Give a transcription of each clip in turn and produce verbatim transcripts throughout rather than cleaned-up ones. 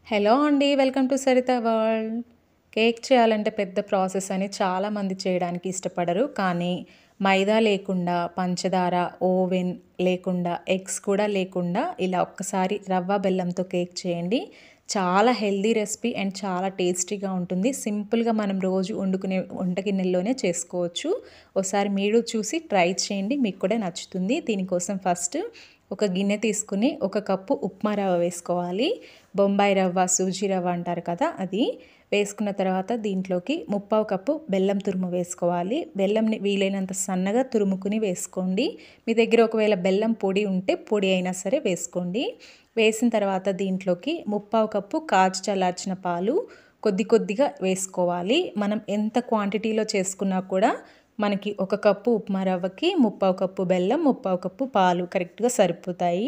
Hello అండి. Welcome to Saritha world. Cake చేయాలంటే పెద్ద ప్రాసెస్ అని చాలామంది చేయడానికి ఇష్టపడరు. కానీ మైదా లేకుండా, పంచదార, ఓవెన్ లేకుండా, ఎగ్స్ కూడా లేకుండా ఇలా ఒక్కసారి రవ్వ బెల్లంతో కేక్ చేయండి. చాలా హెల్తీ రెసిపీ అండ్ చాలా టేస్టీగా ఉంటుంది. సింపుల్గా మనం రోజు వండుకునే వంట గిన్నెల్లోనే చేసుకోవచ్చు. ఒకసారి మీరు చూసి ట్రై చేయండి, మీకు కూడా నచ్చుతుంది. దీనికోసం ఫస్ట్ ఒక గిన్నె తీసుకుని ఒక కప్పు ఉప్మా రవ్వ వేసుకోవాలి. బొంబాయి రవ్వ, సూజీ రవ్వ అంటారు కదా, అది వేసుకున్న తర్వాత దీంట్లోకి ముప్పావు కప్పు బెల్లం తురుము వేసుకోవాలి. బెల్లంని వీలైనంత సన్నగా తురుముకుని వేసుకోండి. మీ దగ్గర ఒకవేళ బెల్లం పొడి ఉంటే పొడి అయినా సరే వేసుకోండి. వేసిన తర్వాత దీంట్లోకి ముప్పావు కప్పు కాచి చల్లార్చిన పాలు కొద్ది కొద్దిగా వేసుకోవాలి. మనం ఎంత క్వాంటిటీలో చేసుకున్నా కూడా మనకి ఒక కప్పు ఉప్మా రవ్వకి ముప్పావు కప్పు బెల్లం, ముప్పావు కప్పు పాలు కరెక్ట్గా సరిపోతాయి.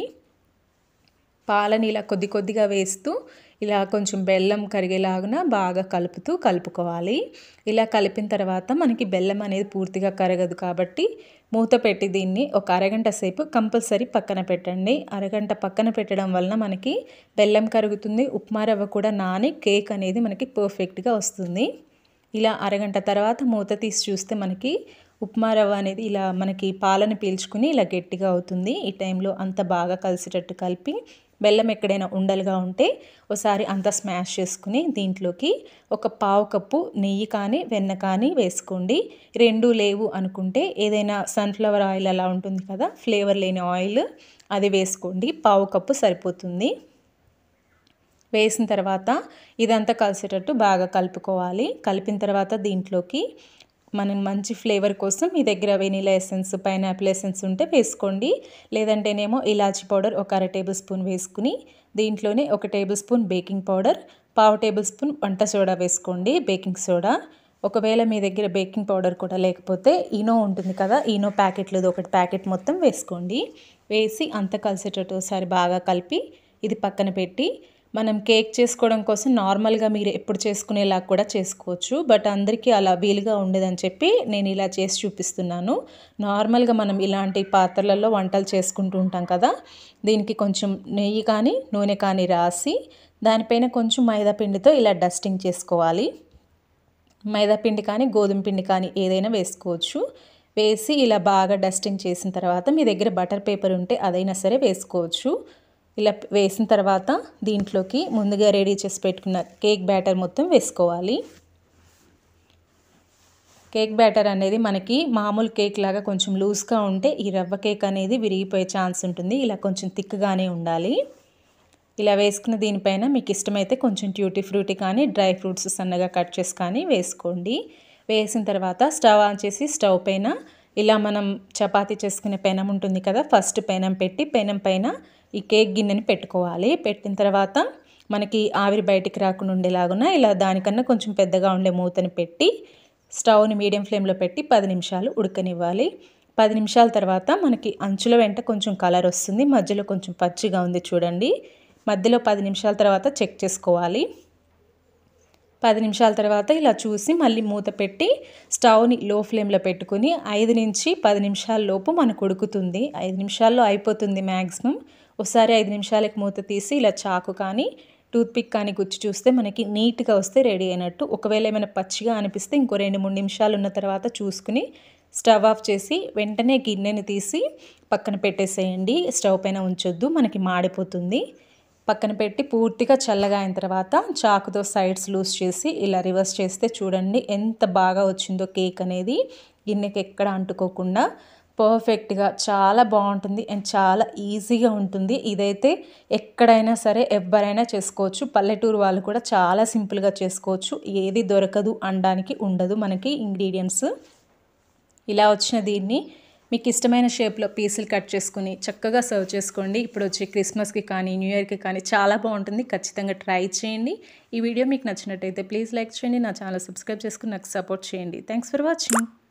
పాలని ఇలా కొద్ది కొద్దిగా వేస్తూ ఇలా కొంచెం బెల్లం కరిగేలాగా బాగా కలుపుతూ కలుపుకోవాలి. ఇలా కలిపిన తర్వాత మనకి బెల్లం అనేది పూర్తిగా కరగదు కాబట్టి మూత పెట్టి దీన్ని ఒక అరగంట సేపు కంపల్సరీ పక్కన పెట్టండి. అరగంట పక్కన పెట్టడం వలన మనకి బెల్లం కరుగుతుంది, ఉప్మా రవ్వ కూడా నాని కేక్ అనేది మనకి పర్ఫెక్ట్గా వస్తుంది. ఇలా అరగంట తర్వాత మూత తీసి చూస్తే మనకి ఉప్మా రవ్వ అనేది ఇలా మనకి పాలను పీల్చుకుని ఇలా గట్టిగా అవుతుంది. ఈ టైంలో అంత బాగా కలిసేటట్టు కలిపి బెల్లం ఎక్కడైనా ఉండలుగా ఉంటే ఒకసారి అంతా స్మాష్ చేసుకుని దీంట్లోకి ఒక పావు కప్పు నెయ్యి కానీ వెన్న కానీ వేసుకోండి. రెండు లేవు అనుకుంటే ఏదైనా సన్ఫ్లవర్ ఆయిల్ అలా ఉంటుంది కదా, ఫ్లేవర్ లేని ఆయిల్, అది వేసుకోండి. పావు కప్పు సరిపోతుంది. వేసిన తర్వాత ఇదంతా కలిసేటట్టు బాగా కలుపుకోవాలి. కలిపిన తర్వాత దీంట్లోకి మనం మంచి ఫ్లేవర్ కోసం మీ దగ్గర వెనీలా ఎసెన్స్, పైనాపిల్ ఎసెన్స్ ఉంటే వేసుకోండి. లేదంటేనేమో ఇలాచీ పౌడర్ ఒక అర టేబుల్ స్పూన్ వేసుకుని దీంట్లోనే ఒక టేబుల్ స్పూన్ బేకింగ్ పౌడర్, పావు టేబుల్ స్పూన్ వంట సోడా వేసుకోండి, బేకింగ్ సోడా. ఒకవేళ మీ దగ్గర బేకింగ్ పౌడర్ కూడా లేకపోతే ఈనో ఉంటుంది కదా, ఈనో ప్యాకెట్లది ఒకటి ప్యాకెట్ మొత్తం వేసుకోండి. వేసి అంతా కలిసేటట్టు ఒకసారి బాగా కలిపి ఇది పక్కన పెట్టి మనం కేక్ చేసుకోవడం కోసం నార్మల్గా మీరు ఎప్పుడు చేసుకునేలా కూడా చేసుకోవచ్చు. బట్ అందరికీ అలా వీలుగా ఉండదని చెప్పి నేను ఇలా చేసి చూపిస్తున్నాను. నార్మల్గా మనం ఇలాంటి పాత్రలలో వంటలు చేసుకుంటూ ఉంటాం కదా, దీనికి కొంచెం నెయ్యి కానీ నూనె కానీ రాసి దానిపైన కొంచెం మైదా పిండితో ఇలా డస్టింగ్ చేసుకోవాలి. మైదా పిండి కానీ గోధుమ పిండి కానీ ఏదైనా వేసుకోవచ్చు. వేసి ఇలా బాగా డస్టింగ్ చేసిన తర్వాత మీ దగ్గర బటర్ పేపర్ ఉంటే అదైనా సరే వేసుకోవచ్చు. ఇలా వేసిన తర్వాత దీంట్లోకి ముందుగా రెడీ చేసి పెట్టుకున్న కేక్ బ్యాటర్ మొత్తం వేసుకోవాలి. కేక్ బ్యాటర్ అనేది మనకి మామూలు కేక్ లాగా కొంచెం లూజ్గా ఉంటే ఈ రవ్వ కేక్ అనేది విరిగిపోయే ఛాన్స్ ఉంటుంది. ఇలా కొంచెం థిక్గానే ఉండాలి. ఇలా వేసుకున్న దీనిపైన మీకు ఇష్టమైతే కొంచెం ట్యూటీ ఫ్రూటీ కానీ డ్రై ఫ్రూట్స్ సన్నగా కట్ చేసి కానీ వేసుకోండి. వేసిన తర్వాత స్టవ్ ఆన్ చేసి స్టవ్ పైన ఇలా మనం చపాతీ చేసుకునే పెనం ఉంటుంది కదా, ఫస్ట్ పెనం పెట్టి పెనం పైన ఈ కేక్ గిన్నెని పెట్టుకోవాలి. పెట్టిన తర్వాత మనకి ఆవిరి బయటికి రాకుండా ఉండేలాగున ఇలా దానికన్నా కొంచెం పెద్దగా ఉండే మూతని పెట్టి స్టవ్ని మీడియం ఫ్లేమ్లో పెట్టి పది నిమిషాలు ఉడకనివ్వాలి. పది నిమిషాల తర్వాత మనకి అంచుల వెంట కొంచెం కలర్ వస్తుంది, మధ్యలో కొంచెం పచ్చిగా ఉంది చూడండి. మధ్యలో పది నిమిషాల తర్వాత చెక్ చేసుకోవాలి. పది నిమిషాల తర్వాత ఇలా చూసి మళ్ళీ మూత పెట్టి స్టవ్ని లో ఫ్లేమ్లో పెట్టుకుని ఐదు నుంచి పది నిమిషాల లోపు మనకు ఉడుకుతుంది. ఐదు నిమిషాల్లో అయిపోతుంది మ్యాక్సిమం. ఒకసారి ఐదు నిమిషాలకి మూత తీసి ఇలా చాకు కానీ టూత్పిక్ కానీ గుచ్చి చూస్తే మనకి నీట్గా వస్తే రెడీ అయినట్టు. ఒకవేళ ఏమైనా పచ్చిగా అనిపిస్తే ఇంకో రెండు మూడు నిమిషాలు ఉన్న తర్వాత చూసుకుని స్టవ్ ఆఫ్ చేసి వెంటనే గిన్నెని తీసి పక్కన పెట్టేసేయండి. స్టవ్ పైన ఉంచొద్దు, మనకి మాడిపోతుంది. పక్కన పెట్టి పూర్తిగా చల్లగా అయిన తర్వాత చాకుతో సైడ్స్ లూజ్ చేసి ఇలా రివర్స్ చేస్తే చూడండి ఎంత బాగా వచ్చిందో కేక్ అనేది. గిన్నెకి ఎక్కడ అంటుకోకుండా పర్ఫెక్ట్గా చాలా బాగుంటుంది అండ్ చాలా ఈజీగా ఉంటుంది. ఇదైతే ఎక్కడైనా సరే ఎవరైనా చేసుకోవచ్చు. పల్లెటూరు వాళ్ళు కూడా చాలా సింపుల్గా చేసుకోవచ్చు. ఏది దొరకదు అనడానికి ఉండదు మనకి ఇంగ్రీడియంట్స్. ఇలా వచ్చిన దీన్ని మీకు ఇష్టమైన షేప్లో పీసులు కట్ చేసుకుని చక్కగా సర్వ్ చేసుకోండి. ఇప్పుడు వచ్చే క్రిస్మస్కి కానీ న్యూ ఇయర్కి కానీ చాలా బాగుంటుంది. ఖచ్చితంగా ట్రై చేయండి. ఈ వీడియో మీకు నచ్చినట్టయితే ప్లీజ్ లైక్ చేయండి. నా ఛానల్ సబ్స్క్రైబ్ చేసుకుని నాకు సపోర్ట్ చేయండి. Thanks for watching.